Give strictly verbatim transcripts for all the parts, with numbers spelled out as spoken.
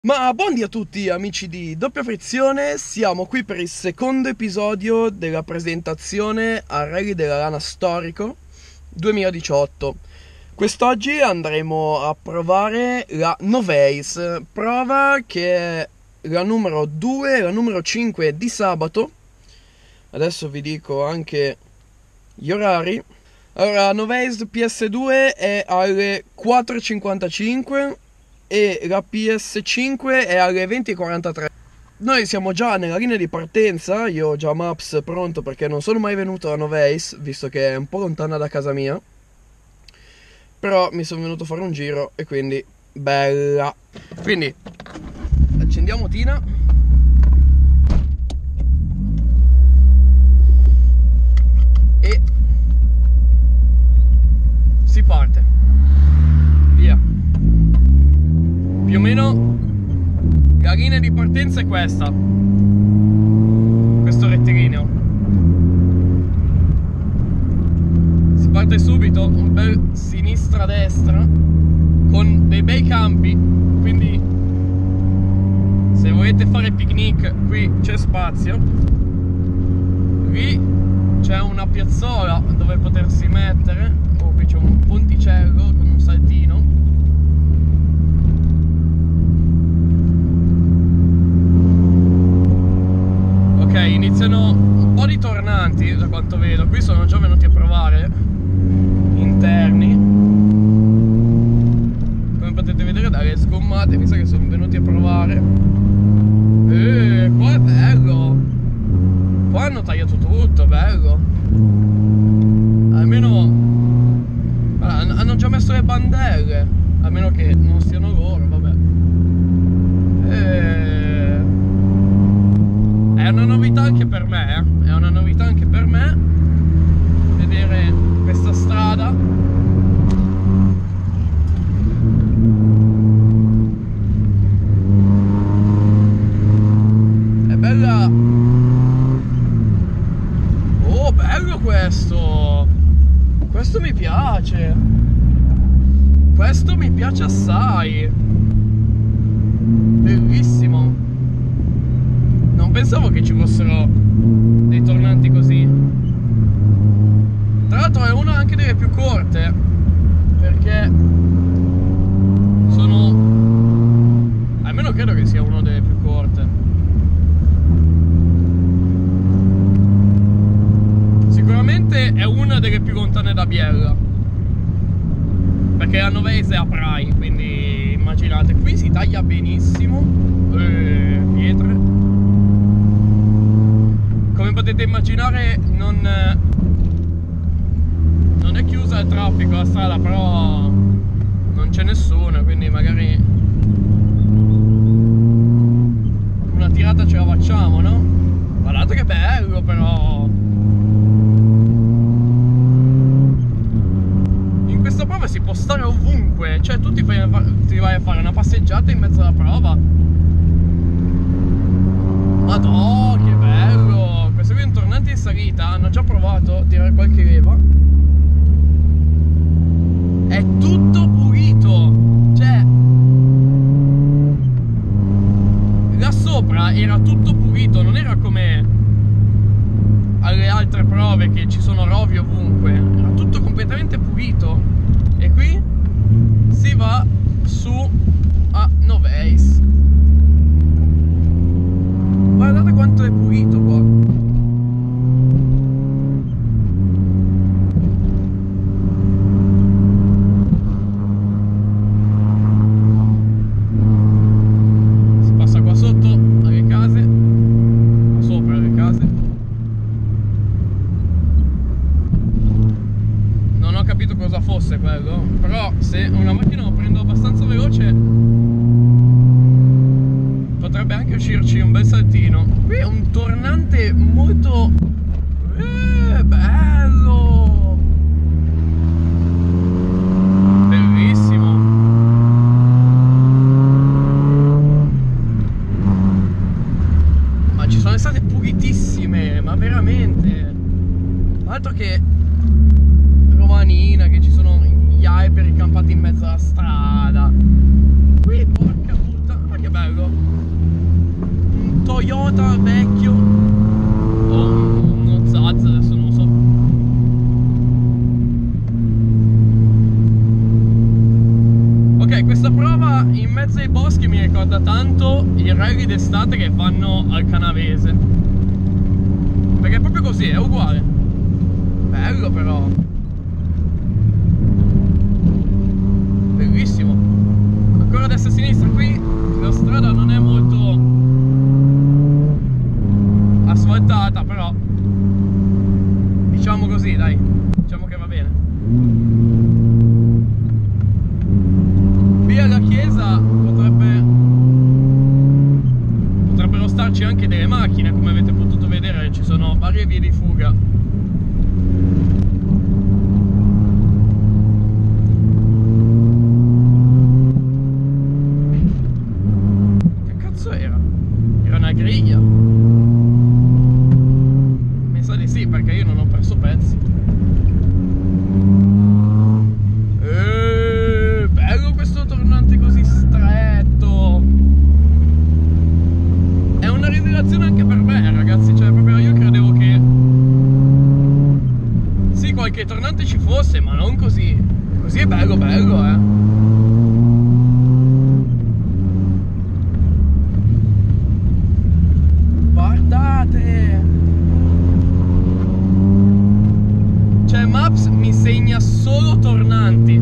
Ma buondì a tutti amici di Doppia Frizione, siamo qui per il secondo episodio della presentazione al Rally della Lana Storico duemiladiciotto. Quest'oggi andremo a provare la Novaze, prova che è la numero due e la numero cinque di sabato. Adesso vi dico anche gli orari. Allora, la Novaze P S due è alle quattro e cinquantacinque e la P S cinque è alle venti e quarantatré. Noi siamo già nella linea di partenza, io ho già Maps pronto perché non sono mai venuto a Novaze, visto che è un po' lontana da casa mia. Però mi sono venuto a fare un giro e quindi bella. Quindi accendiamo Tina. E si parte. Via. Più o meno la linea di partenza è questa, questo rettilineo. Si parte subito, un bel sinistra-destra con dei bei campi, quindi se volete fare picnic qui c'è spazio. Lì c'è una piazzola dove potersi mettere. Oh, qui c'è un ponticello con un saltino. Ok, iniziano un po' di tornanti da quanto vedo. Qui sono già venuti a provare interni. Come potete vedere dalle sgommate mi sa che sono venuti a provare. Eh, qua è bello. Qua hanno tagliato tutto, bello. Almeno allora, hanno già messo le bandelle. Almeno che non siano loro, vabbè. Eh È una novità anche per me, eh? È una novità anche per me vedere questa strada. È bella. Oh, bello questo. Questo mi piace. Questo mi piace assai. Bellissimo. Non pensavo che ci fossero dei tornanti così. Tra l'altro è una anche delle più corte, perché sono, almeno credo che sia una delle più corte. Sicuramente è una delle più lontane da Biella, perché la Novaze è a Prai, quindi immaginate. Qui si taglia benissimo, eh, pietre. Come potete immaginare non, non è chiusa al traffico la strada, però non c'è nessuno, quindi magari una tirata ce la facciamo, no? Guardate che bello però! In questa prova si può stare ovunque, cioè tu ti, fai, ti vai a fare una passeggiata in mezzo alla prova. Madò, che bello! Questi qui tornanti in salita hanno già provato a tirare qualche leva. È tutto pulito. Cioè, là sopra era tutto pulito, non era come alle altre prove che ci sono rovi ovunque. Era tutto completamente pulito. E qui si va su a Novaze. Guardate quanto è pulito qua. Si passa qua sotto alle case, qua sopra alle case. Non ho capito cosa fosse quello, però se una macchina la prendo abbastanza veloce potrebbe anche uscirci un bel saltino. Qui è un tornante molto eh, bello, bellissimo. Ma ci sono state pulitissime, ma veramente. Altro che romanina, che ci sono gli alberi campati in mezzo alla strada. Qui porca puttana, ma che bello. bello. Un Toyota vecchio o uno Zaz, adesso non lo so. Ok, questa prova in mezzo ai boschi mi ricorda tanto i rally d'estate che fanno al Canavese, perché è proprio così, è uguale. Bello però, bellissimo. Ancora a destra e a sinistra. Qui la strada non è molto asfaltata, però diciamo così, dai, diciamo che va bene. Qui alla chiesa potrebbe potrebbero starci anche delle macchine, come avete potuto vedere ci sono varie vie di fuga. Che cazzo era? Era una griglia? Mi sa di sì, perché io non ho perso pezzi. Eeeh, bello questo tornante così stretto. È una rivelazione anche per me, ragazzi, cioè proprio io credevo che sì, qualche tornante ci fosse, ma non così. Così è bello bello, eh. Guardate! Cioè Maps mi segna solo tornanti.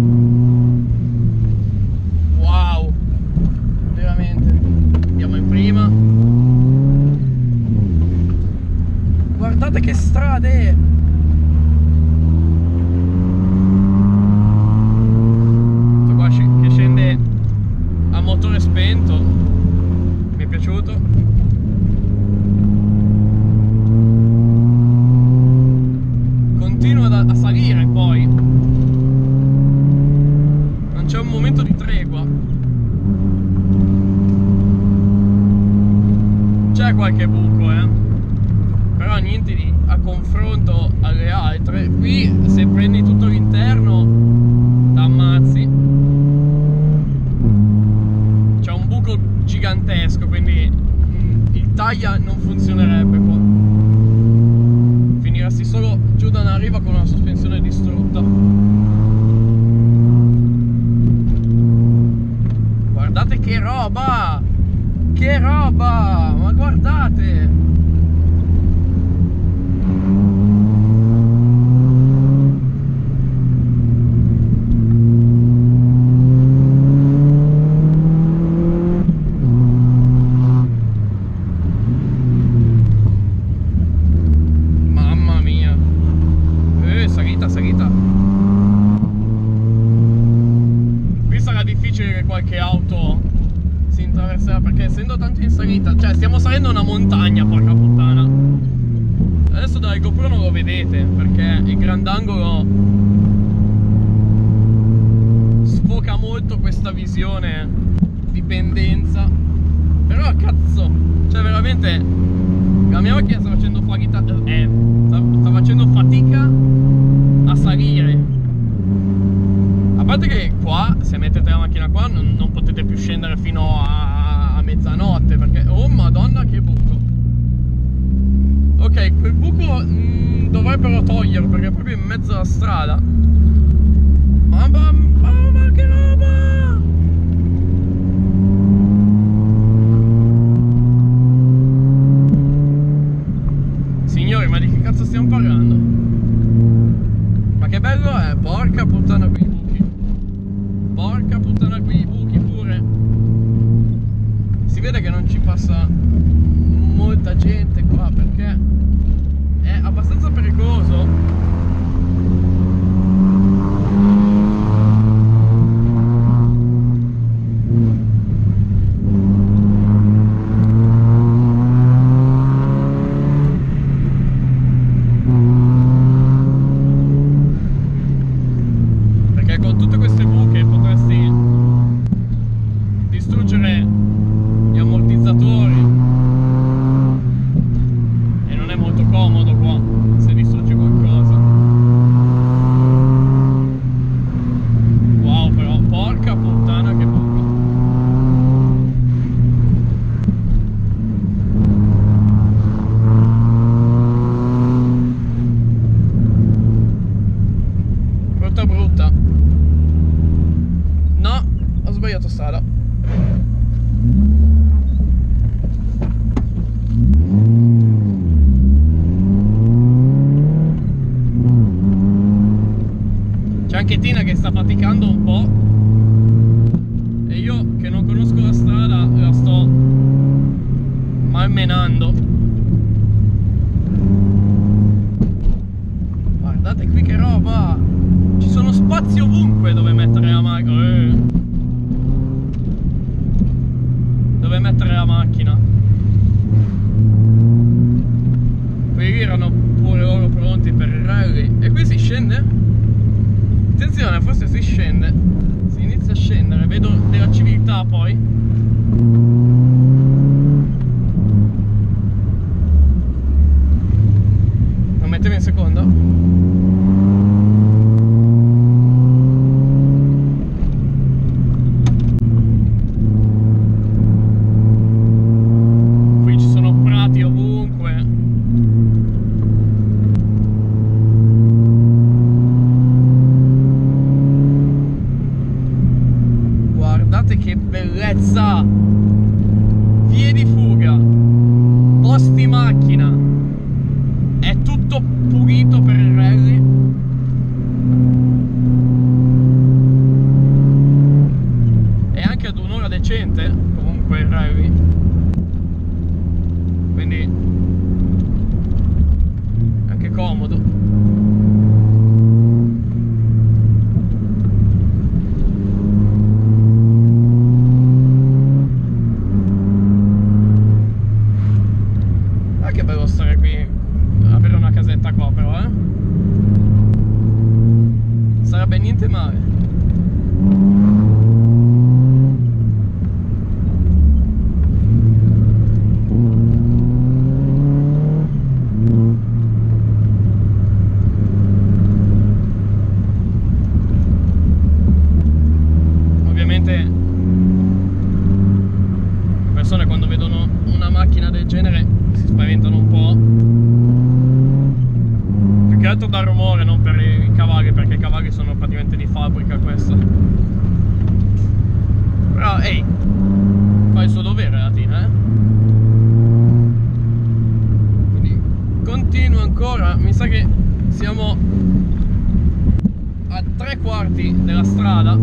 Wow! Veramente. Andiamo in prima. Guardate che strade! Questo qua che scende a motore spento. Mi è piaciuto. Continua a salire poi. Non c'è un momento di tregua. C'è qualche buco, eh. Però niente di a confronto alle altre. Qui se prendi tutto l'interno t'ammazzi. C'è un buco gigantesco, quindi mh, il taglia non funzionerebbe qua. Finiresti solo giù da una riva con una sospensione distrutta. Guardate che roba! Che roba! Ma guardate! Qualche auto si intraverserà, perché essendo tanto in salita, cioè stiamo salendo una montagna, porca puttana. Adesso dal GoPro non lo vedete perché il grandangolo sfoca molto questa visione di pendenza. Però cazzo, cioè veramente la mia macchina sta facendo fatica, eh, sta, sta facendo fatica a salire. A parte che qua, se mettete la macchina qua, non, non potete più scendere fino a, a mezzanotte, perché, oh madonna che buco. Ok, quel buco mh, dovrebbero toglierlo, perché è proprio in mezzo alla strada. Mamma, mamma che roba! Signori, ma di che cazzo stiamo parlando? Ma che bello è, porca puttana qui. Porca puttana qui, i buchi pure. Si vede che non ci passa molta gente qua perché è abbastanza pericoloso. Perché con tutte queste buche potresti distruggere gli ammortizzatori e non è molto comodo qua se distruggi qualcosa. attenzione, forse si scende, si inizia a scendere, vedo della civiltà poi. Lo mettevo in secondo. Che bellezza! Vie di fuga, posti macchina, è tutto pulito per il rally. E anche ad un'ora decente comunque il rally, quindi anche comodo. Che bello stare qui, avere una casetta qua però, eh? Sarebbe niente male. Ovviamente le persone quando vedono una macchina del genere si spaventano un po', più che altro dal rumore, non per i cavalli, perché i cavalli sono praticamente di fabbrica questo. Però ehi, fa il suo dovere alla fine, eh? Quindi continuo ancora, mi sa che siamo a tre quarti della strada.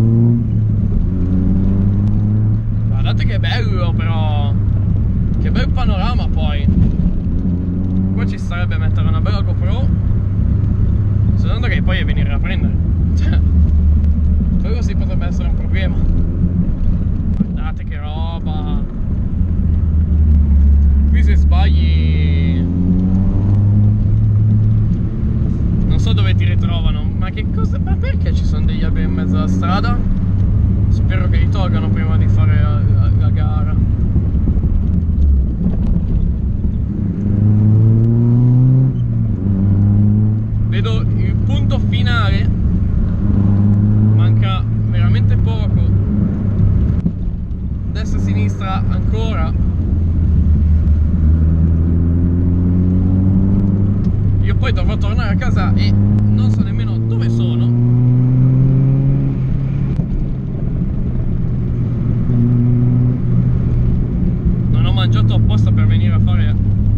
Guardate che bello però, che bel panorama poi. Qua ci starebbe mettere una bella GoPro, soltanto che poi è venire a prendere. Cioè, quello sì potrebbe essere un problema. Guardate che roba. Qui se sbagli non so dove ti ritrovano. Ma che cosa? Ma perché ci sono degli alberi in mezzo alla strada? Spero che li tolgano prima di fare la, la, la gara. Vedo il punto finale, manca veramente poco, destra e sinistra ancora. Io poi dovrò tornare a casa e non so nemmeno dove sono. Non ho mangiato apposta per venire a fare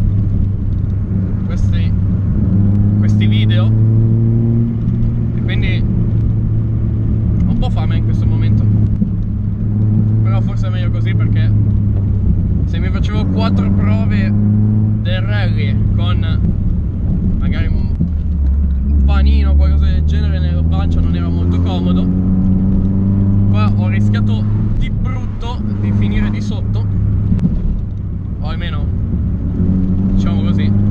questi questi video e quindi ho un po' fame in questo momento, però forse è meglio così, perché se mi facevo quattro prove del rally con magari un panino o qualcosa del genere nella pancia non era molto comodo. Qua ho rischiato di brutto di finire di sotto, o almeno diciamo così.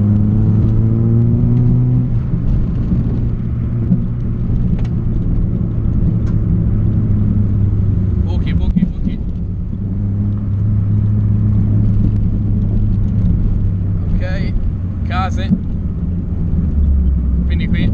Case, quindi qui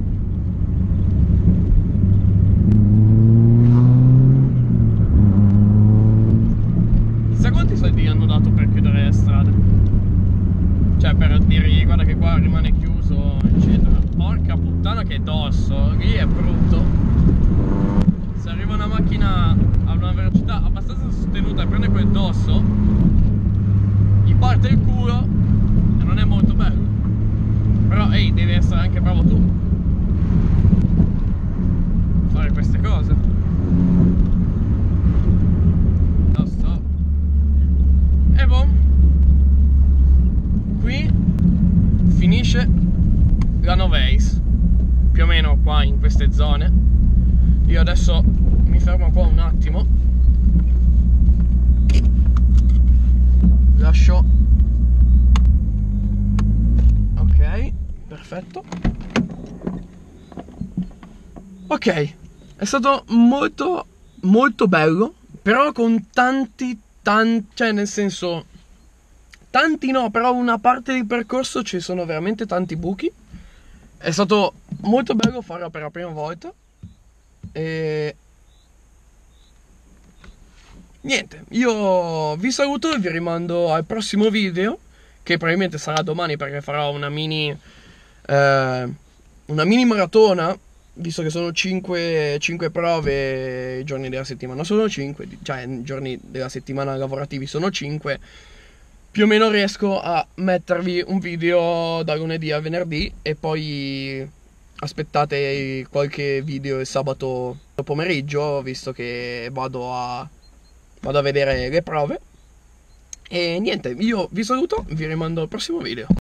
chissà quanti soldi hanno dato per chiudere le strade, cioè per dirgli guarda che qua rimane chiuso eccetera. Porca puttana che dosso, lì è brutto. Se arriva una macchina a una velocità abbastanza sostenuta e prende quel dosso, gli parte il culo. Non è molto bello, però ehi, devi essere anche bravo tu a fare queste cose. Lo so. E boh, qui finisce la Novace, più o meno qua in queste zone. Io adesso mi fermo qua un attimo, lascio. Ok, perfetto. Ok, È stato molto, molto bello, però con tanti, tanti, cioè nel senso, tanti no, però una parte del percorso ci sono veramente tanti buchi. È stato molto bello farlo per la prima volta. E niente, io vi saluto e vi rimando al prossimo video, che probabilmente sarà domani perché farò una mini, eh, una mini maratona, visto che sono cinque prove i giorni della settimana, sono cinque, cioè i giorni della settimana lavorativi sono cinque. Più o meno riesco a mettervi un video da lunedì a venerdì e poi aspettate qualche video il sabato pomeriggio, visto che vado a, vado a vedere le prove. E niente, io vi saluto, vi rimando al prossimo video.